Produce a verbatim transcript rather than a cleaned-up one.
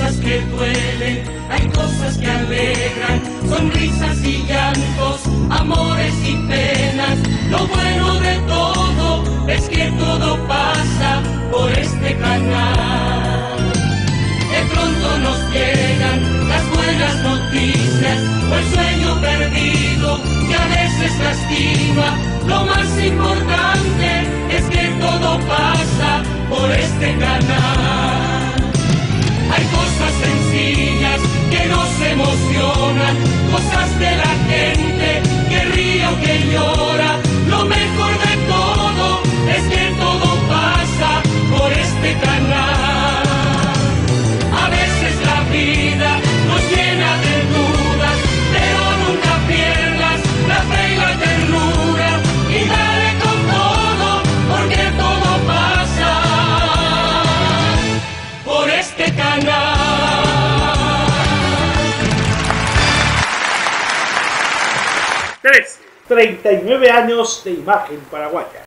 cosas que duelen, hay cosas que alegran, sonrisas y llantos, amores y penas. Lo bueno de todo es que todo pasa por este canal. De pronto nos llegan las buenas noticias o el sueño perdido que a veces lastima. Lo más importante es que todo pasa por este canal. Hay cosas sencillas que nos emocionan, cosas de la gente que ríe o que llora. Lo mejor de todo es que todo pasa por este canal. A veces la vida nos llena de dudas, pero nunca pierdas la fe y la ternura y dale con todo, porque todo pasa por este canal. trece, treinta y nueve años de Imagen Paraguaya.